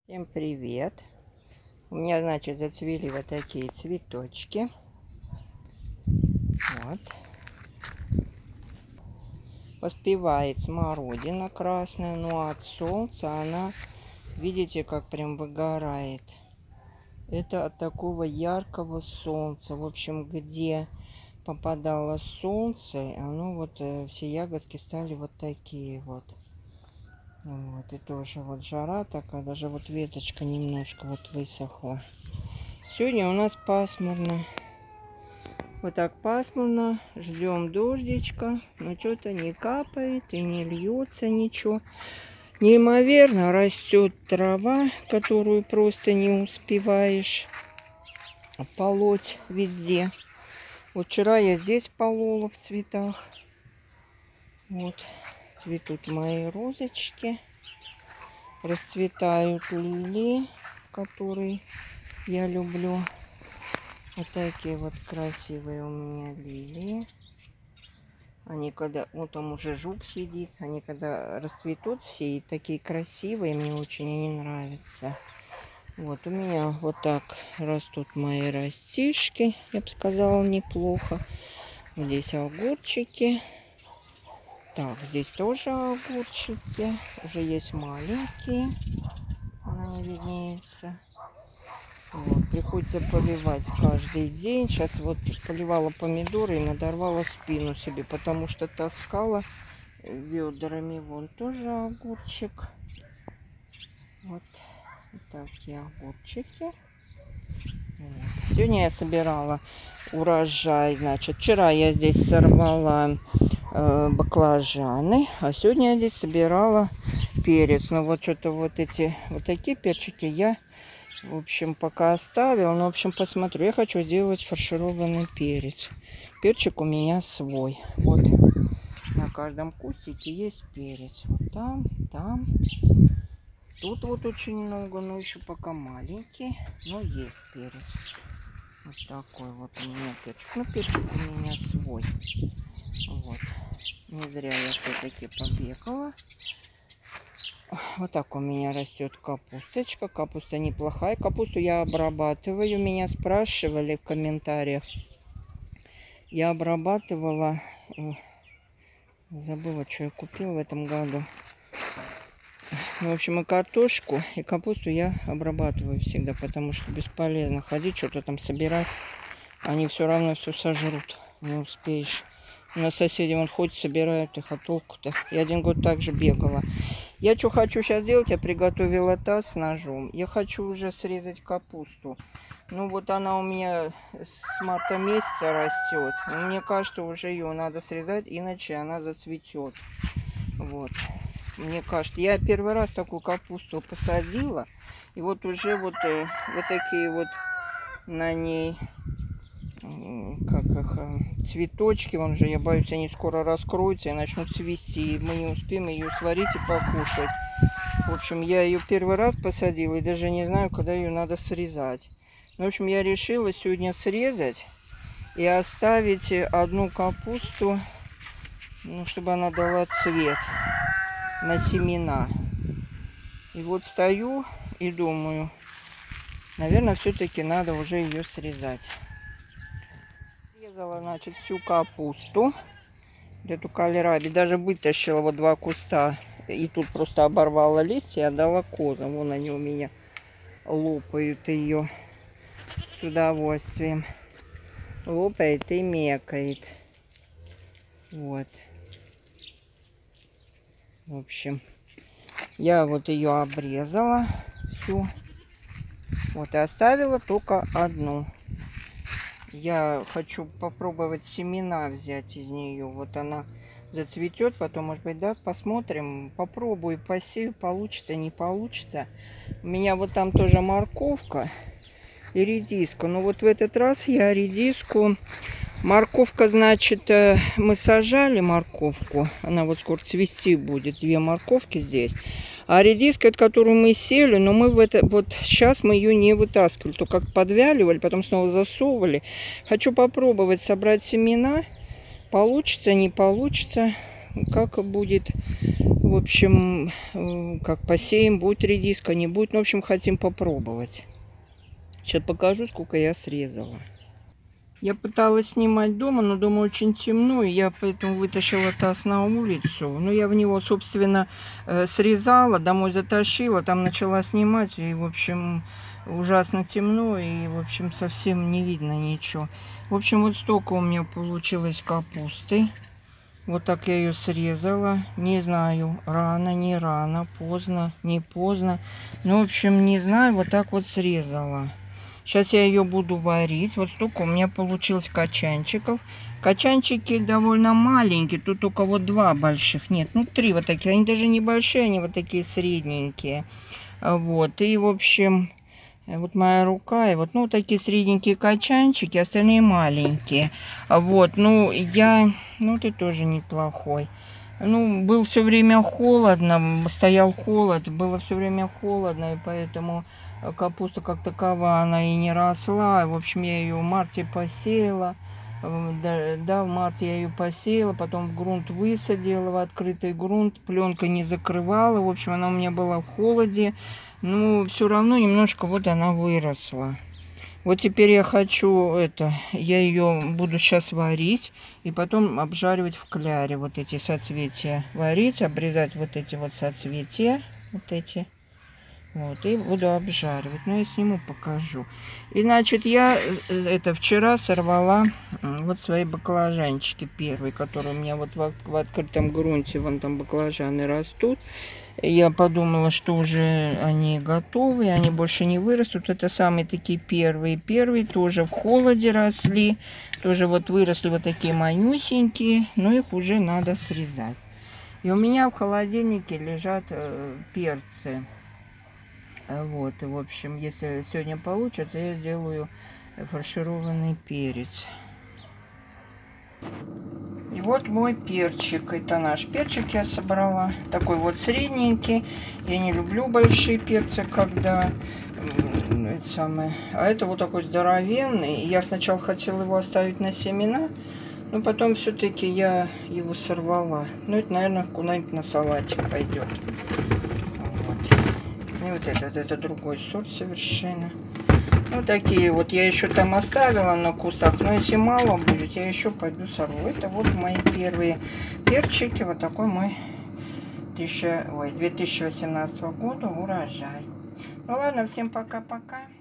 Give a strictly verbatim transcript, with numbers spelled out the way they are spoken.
Всем привет! У меня, значит, зацвели вот такие цветочки. Вот. Поспевает смородина красная, но от солнца она, видите, как прям выгорает. Это от такого яркого солнца. В общем, где попадало солнце, оно вот, э, все ягодки стали вот такие вот. Вот, и тоже вот жара такая, даже вот веточка немножко вот высохла. Сегодня у нас пасмурно. Вот так пасмурно. Ждем дождичка. Но что-то не капает и не льется ничего. Неимоверно растет трава, которую просто не успеваешь полоть везде. Вот вчера я здесь полола в цветах. Вот цветут мои розочки. Расцветают лилии, которые я люблю. Вот такие вот красивые у меня лилии. Они когда... Вот там уже жук сидит. Они когда расцветут все и такие красивые, мне очень они нравятся. Вот у меня вот так растут мои растишки. Я бы сказала, неплохо. Здесь огурчики. Так, здесь тоже огурчики. Уже есть маленькие. Она не виднеется. Вот, приходится поливать каждый день. Сейчас вот поливала помидоры и надорвала спину себе, потому что таскала ведрами. Вон тоже огурчик. Вот, вот такие огурчики. Вот. Сегодня я собирала урожай. Значит, вчера я здесь сорвала э, баклажаны, а сегодня я здесь собирала перец. Но вот что-то вот эти вот такие перчики я, в общем, пока оставил. Но, в общем, посмотрю. Я хочу сделать фаршированный перец. Перчик у меня свой. Вот на каждом кустике есть перец. Вот там, там. Тут вот очень много, но еще пока маленький. Но есть перец. Вот такой вот у меня перчик. Ну, перчик у меня свой. Вот. Не зря я все-таки побегала. Вот так у меня растет капусточка. Капуста неплохая. Капусту я обрабатываю. Меня спрашивали в комментариях. Я обрабатывала... Забыла, что я купила в этом году. Ну, в общем, и картошку, и капусту я обрабатываю всегда, потому что бесполезно ходить, что-то там собирать. Они все равно все сожрут. Не успеешь. У нас соседи вон ходят, собирают их, а толку-то. Я один год также бегала. Я что хочу сейчас сделать? Я приготовила таз с ножом. Я хочу уже срезать капусту. Ну вот она у меня с марта месяца растет. Мне кажется, уже ее надо срезать, иначе она зацветет. Вот. Мне кажется, я первый раз такую капусту посадила. И вот уже вот, э, вот такие вот на ней, как их, цветочки. Вон же, я боюсь, они скоро раскроются и начнут цвести. И мы не успеем ее сварить и покушать. В общем, я ее первый раз посадила и даже не знаю, когда ее надо срезать. Ну, в общем, я решила сегодня срезать и оставить одну капусту, ну, чтобы она дала цвет на семена. И вот стою и думаю, наверное, все-таки надо уже ее срезать. Срезала, значит, всю капусту, эту кальраби, даже вытащила вот два куста и тут просто оборвала листья и отдала козам. Вон они у меня лопают ее с удовольствием. Лопает и мекает. Вот. В общем, я вот ее обрезала всю. Вот и оставила только одну. Я хочу попробовать семена взять из нее. Вот она зацветет, потом, может быть, да, посмотрим. Попробую, посею, получится, не получится. У меня вот там тоже морковка и редиска. Но вот в этот раз я редиску... Морковка, значит, мы сажали морковку. Она вот скоро цвести будет. Две морковки здесь. А редиска, это которую мы сели, но мы в это... Вот сейчас мы ее не вытаскивали. То как подвяливали, потом снова засовывали. Хочу попробовать собрать семена. Получится, не получится. как будет, в общем, как посеем, будет редиска, не будет. Ну, в общем, хотим попробовать. Сейчас покажу, сколько я срезала. Я пыталась снимать дома, но дома очень темно, и я поэтому вытащила таз на улицу. Ну, я в него, собственно, срезала, домой затащила, там начала снимать, и, в общем, ужасно темно, и, в общем, совсем не видно ничего. В общем, вот столько у меня получилось капусты. Вот так я ее срезала. Не знаю, рано, не рано, поздно, не поздно. Ну, в общем, не знаю, вот так вот срезала. Сейчас я ее буду варить. Вот столько у меня получилось качанчиков. Качанчики довольно маленькие. Тут только вот два больших. Нет, ну три вот такие. Они даже не большие, они вот такие средненькие. Вот. И, в общем, вот моя рука. И вот, ну, такие средненькие качанчики. Остальные маленькие. Вот. Ну, я... Ну, ты тоже неплохой. Ну, был все время холодно. Стоял холод. Было все время холодно. И поэтому... Капуста как такова, она и не росла. В общем, я ее в марте посеяла. Да, да, в марте я ее посеяла, потом в грунт высадила, в открытый грунт. Пленка не закрывала. В общем, она у меня была в холоде. Но все равно немножко вот она выросла. Вот теперь я хочу это, я ее буду сейчас варить и потом обжаривать в кляре. Вот эти соцветия варить, обрезать вот эти вот соцветия, вот эти. Вот, и буду обжаривать. Ну, я сниму, покажу. И, значит, я это вчера сорвала вот свои баклажанчики первые, которые у меня вот в, в открытом грунте, вон там баклажаны растут. Я подумала, что уже они готовы, они больше не вырастут. Это самые такие первые. Первые тоже в холоде росли. Тоже вот выросли вот такие манюсенькие. Но их уже надо срезать. И у меня в холодильнике лежат э, перцы. Вот, и, в общем, если сегодня получится, я сделаю фаршированный перец. И вот мой перчик. Это наш перчик я собрала. Такой вот средненький. Я не люблю большие перцы, когда... Это самое. А это вот такой здоровенный. Я сначала хотела его оставить на семена, но потом все-таки я его сорвала. Ну, это, наверное, куда-нибудь на салатик пойдет. И вот этот, это другой сорт совершенно. Ну, такие вот я еще там оставила на кустах. Но если мало будет, я еще пойду сорву. Это вот мои первые перчики. Вот такой мой две тысячи восемнадцатого года урожай. Ну ладно, всем пока-пока.